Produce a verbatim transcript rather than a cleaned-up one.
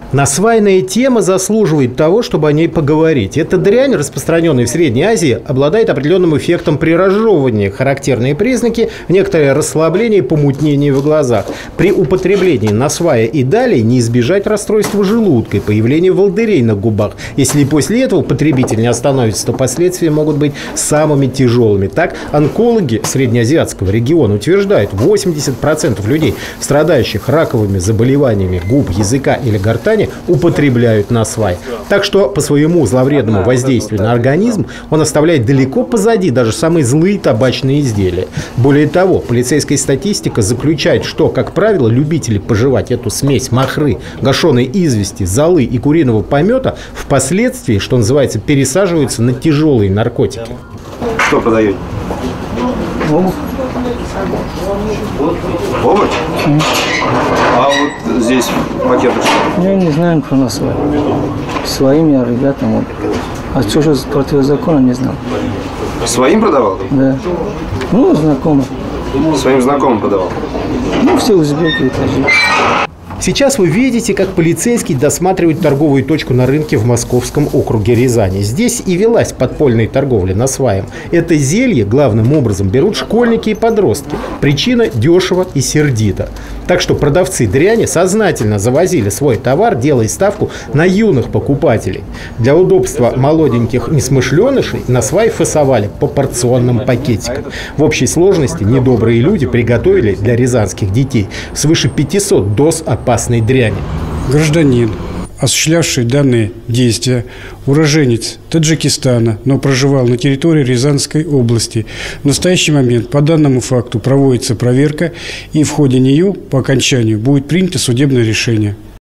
Насвайная тема заслуживает того, чтобы о ней поговорить. Эта дрянь, распространенная в Средней Азии, обладает определенным эффектом при разжевывании. Характерные признаки – некоторое расслабление и помутнение в глазах. При употреблении насвая и далее не избежать расстройства желудка и появления волдырей на губах. Если и после этого потребитель не остановится, то последствия могут быть самыми тяжелыми. Так, онкологи среднеазиатского региона утверждают, восемьдесят процентов людей, страдающих раковыми заболеваниями губ, языка или гортани, употребляют насвай. Так что по своему зловредному воздействию на организм он оставляет далеко позади даже самые злые табачные изделия. Более того, полицейская статистика заключает, что, как правило, любители пожевать эту смесь махры, гашеной извести, золы и куриного помета впоследствии, что называется, пересаживаются на тяжелые наркотики. Что продаете? Обувь. Обувь? Mm. А вот здесь пакеты что? Я не знаю, кто на свои. Своим я ребятам. Вот. А что же противозаконно, не знал. Своим продавал? Да. Ну, знакомый. Своим знакомым продавал? Ну, все узбеки и таджики. Сейчас вы видите, как полицейский досматривает торговую точку на рынке в Московском округе Рязани. Здесь и велась подпольная торговля насваем. Это зелье главным образом берут школьники и подростки. Причина – дешево и сердито. Так что продавцы дряни сознательно завозили свой товар, делая ставку на юных покупателей. Для удобства молоденьких несмышленышей насвай фасовали по порционным пакетикам. В общей сложности недобрые люди приготовили для рязанских детей свыше пятисот доз опасной дряни. Гражданин, осуществлявший данные действия, уроженец Таджикистана, но проживал на территории Рязанской области. В настоящий момент по данному факту проводится проверка, и в ходе нее по окончанию будет принято судебное решение.